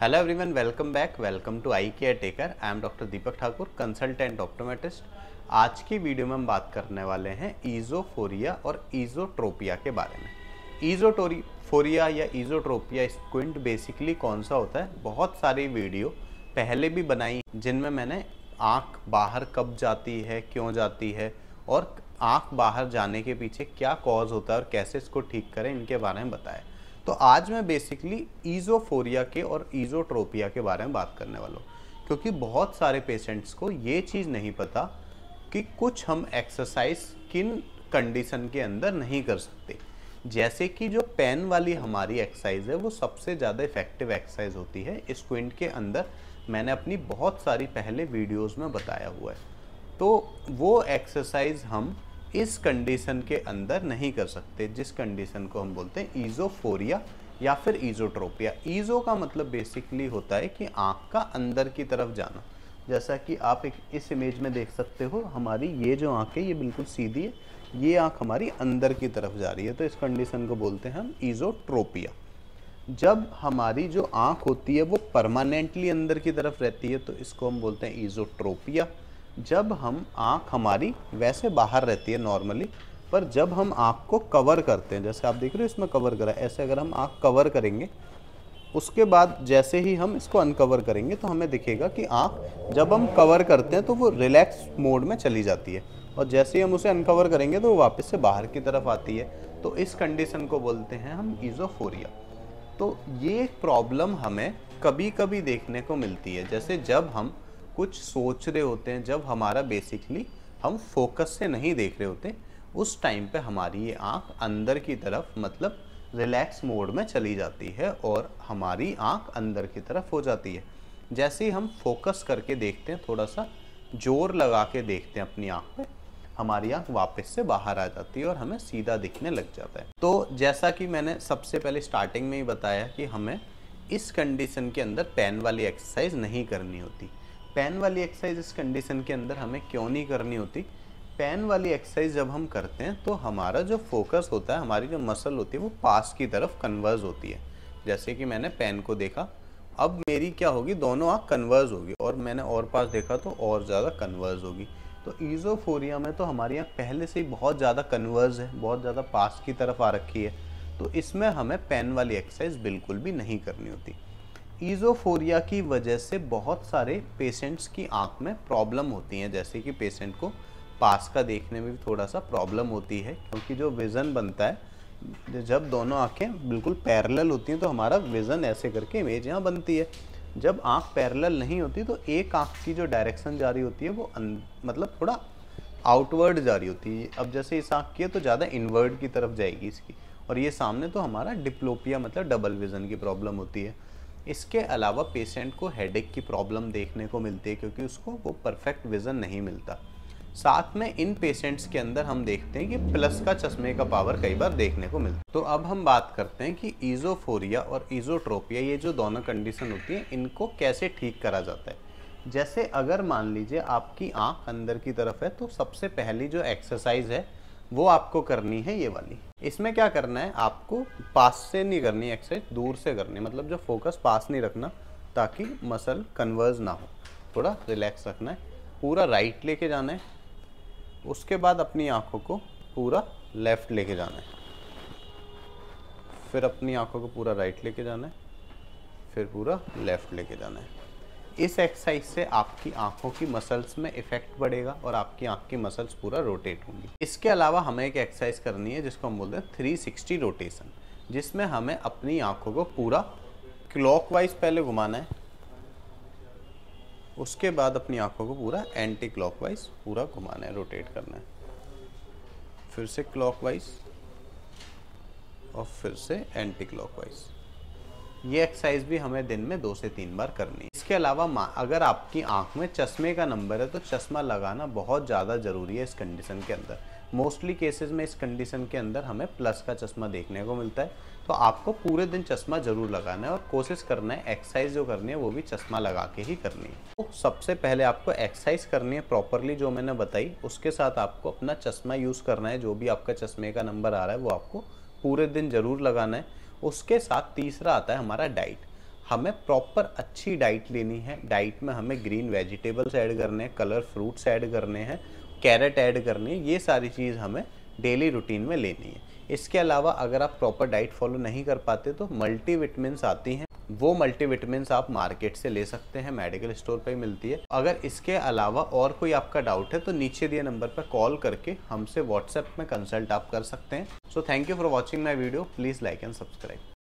Hello everyone, welcome back. Welcome to eye care taker. I am doctor Deepak Thakur, consultant optometrist. आज की video में हम बात करने वाले हैं ईज़ोफोरिया और ईज़ोट्रोपिया के बारे में। ईज़ोफोरिया या ईज़ोट्रोपिया स्क्विंट बेसिकली कौन सा होता है? बहुत सारी वीडियो पहले भी बनाई जिनमें मैंने आँख बाहर कब जाती है, क्यों जाती है और आँख बाहर जाने के पीछे क्या कॉज होता है और कैसे इसको ठीक करें, इनके बारे में बताया। तो आज मैं बेसिकली ईज़ोफोरिया के और ईज़ोट्रोपिया के बारे में बात करने वाला हूँ, क्योंकि बहुत सारे पेशेंट्स को ये चीज़ नहीं पता कि कुछ हम एक्सरसाइज किन कंडीशन के अंदर नहीं कर सकते। जैसे कि जो पेन वाली हमारी एक्सरसाइज है वो सबसे ज़्यादा इफेक्टिव एक्सरसाइज होती है स्क्विंट के अंदर। मैंने अपनी बहुत सारी पहले वीडियोज़ में बताया हुआ है। तो वो एक्सरसाइज हम इस कंडीशन के अंदर नहीं कर सकते, जिस कंडीशन को हम बोलते हैं ईज़ोफोरिया या फिर ईज़ोट्रोपिया। ईज़ो का मतलब बेसिकली होता है कि आँख का अंदर की तरफ जाना। जैसा कि आप इस इमेज में देख सकते हो, हमारी ये जो आँख है ये बिल्कुल सीधी है, ये आँख हमारी अंदर की तरफ जा रही है, तो इस कंडीशन को बोलते हैं हम ईज़ोट्रोपिया। जब हमारी जो आँख होती है वो परमानेंटली अंदर की तरफ रहती है तो इसको हम बोलते हैं ईज़ोट्रोपिया। जब हम आँख हमारी वैसे बाहर रहती है नॉर्मली, पर जब हम आँख को कवर करते हैं, जैसे आप देख रहे हो इसमें कवर करा है, ऐसे अगर हम आँख कवर करेंगे उसके बाद जैसे ही हम इसको अनकवर करेंगे तो हमें दिखेगा कि आँख जब हम कवर करते हैं तो वो रिलैक्स मोड में चली जाती है, और जैसे ही हम उसे अनकवर करेंगे तो वो वापस से बाहर की तरफ आती है। तो इस कंडीशन को बोलते हैं हम ईज़ोफोरिया। तो ये प्रॉब्लम हमें कभी कभी देखने को मिलती है, जैसे जब हम कुछ सोच रहे होते हैं, जब हमारा बेसिकली हम फोकस से नहीं देख रहे होते, उस टाइम पे हमारी ये आँख अंदर की तरफ मतलब रिलैक्स मोड में चली जाती है और हमारी आँख अंदर की तरफ हो जाती है। जैसे ही हम फोकस करके देखते हैं, थोड़ा सा जोर लगा के देखते हैं अपनी आँख पे, हमारी आँख वापस से बाहर आ जाती है और हमें सीधा दिखने लग जाता है। तो जैसा कि मैंने सबसे पहले स्टार्टिंग में ही बताया कि हमें इस कंडीशन के अंदर पेन वाली एक्सरसाइज नहीं करनी होती। पेन वाली एक्सरसाइज इस कंडीशन के अंदर हमें क्यों नहीं करनी होती? पेन वाली एक्सरसाइज जब हम करते हैं तो हमारा जो फोकस होता है, हमारी जो मसल होती है वो पास की तरफ कन्वर्ज होती है। जैसे कि मैंने पेन को देखा, अब मेरी क्या होगी, दोनों आँख कन्वर्ज होगी, और मैंने और पास देखा तो और ज़्यादा कन्वर्ज होगी। तो ईज़ोफोरिया में तो हमारी आँख पहले से ही बहुत ज़्यादा कन्वर्ज है, बहुत ज़्यादा पास की तरफ आ रखी है, तो इसमें हमें पेन वाली एक्सरसाइज बिल्कुल भी नहीं करनी होती। ईज़ोफोरिया की वजह से बहुत सारे पेशेंट्स की आँख में प्रॉब्लम होती हैं, जैसे कि पेशेंट को पास का देखने में भी थोड़ा सा प्रॉब्लम होती है, क्योंकि जो विज़न बनता है, जब दोनों आँखें बिल्कुल पैरेलल होती हैं तो हमारा विज़न ऐसे करके इमेज यहाँ बनती है। जब आँख पैरेलल नहीं होती तो एक आँख की जो डायरेक्शन जा रही होती है वो मतलब थोड़ा आउटवर्ड जा रही होती है। अब जैसे इस आँख की है तो ज़्यादा इनवर्ड की तरफ जाएगी इसकी, और ये सामने तो हमारा डिप्लोपिया मतलब डबल विज़न की प्रॉब्लम होती है। इसके अलावा पेशेंट को हेडेक की प्रॉब्लम देखने को मिलती है, क्योंकि उसको वो परफेक्ट विज़न नहीं मिलता। साथ में इन पेशेंट्स के अंदर हम देखते हैं कि प्लस का चश्मे का पावर कई बार देखने को मिलता है। तो अब हम बात करते हैं कि ईज़ोफोरिया और ईज़ोट्रोपिया, ये जो दोनों कंडीशन होती है, इनको कैसे ठीक करा जाता है। जैसे अगर मान लीजिए आपकी आँख अंदर की तरफ है, तो सबसे पहली जो एक्सरसाइज है वो आपको करनी है ये वाली। इसमें क्या करना है, आपको पास से नहीं करनी एक्सरसाइज, दूर से करनी है, मतलब जो फोकस पास नहीं रखना ताकि मसल कन्वर्ज ना हो, थोड़ा रिलैक्स रखना है। पूरा राइट लेके जाना है, उसके बाद अपनी आंखों को पूरा लेफ्ट लेके जाना है, फिर अपनी आंखों को पूरा राइट लेके जाना है, फिर पूरा लेफ्ट लेके जाना है। इस एक्सरसाइज से आपकी आंखों की मसल्स में इफेक्ट बढ़ेगा और आपकी आंख की मसल्स पूरा रोटेट होंगी। इसके अलावा हमें एक एक्सरसाइज करनी है जिसको हम बोलते हैं 360 रोटेशन, जिसमें हमें अपनी आंखों को पूरा क्लॉकवाइज पहले घुमाना है, उसके बाद अपनी आंखों को पूरा एंटी क्लॉकवाइज पूरा घुमाना है, रोटेट करना है, फिर से क्लॉकवाइज और फिर से एंटी क्लॉकवाइज। ये एक्सरसाइज भी हमें दिन में 2 से 3 बार करनी है। इसके अलावा अगर आपकी आंख में चश्मे का नंबर है तो चश्मा लगाना बहुत ज़्यादा ज़रूरी है इस कंडीशन के अंदर। मोस्टली केसेस में इस कंडीशन के अंदर हमें प्लस का चश्मा देखने को मिलता है, तो आपको पूरे दिन चश्मा ज़रूर लगाना है और कोशिश करना है एक्सरसाइज जो करनी है वो भी चश्मा लगा के ही करनी है। तो सबसे पहले आपको एक्सरसाइज करनी है प्रॉपरली जो मैंने बताई, उसके साथ आपको अपना चश्मा यूज़ करना है, जो भी आपका चश्मे का नंबर आ रहा है वो आपको पूरे दिन ज़रूर लगाना है। उसके साथ तीसरा आता है हमारा डाइट। हमें प्रॉपर अच्छी डाइट लेनी है। डाइट में हमें ग्रीन वेजिटेबल्स ऐड करने हैं, कलर फ्रूट्स ऐड करने हैं, कैरेट ऐड करनी है। ये सारी चीज़ हमें डेली रूटीन में लेनी है। इसके अलावा अगर आप प्रॉपर डाइट फॉलो नहीं कर पाते तो मल्टीविटामिन्स आती हैं, वो मल्टीविटामिन्स आप मार्केट से ले सकते हैं, मेडिकल स्टोर पे मिलती है। अगर इसके अलावा और कोई आपका डाउट है तो नीचे दिए नंबर पर कॉल करके हमसे व्हाट्सएप में कंसल्ट आप कर सकते हैं। So thank you for watching my video. Please like and subscribe.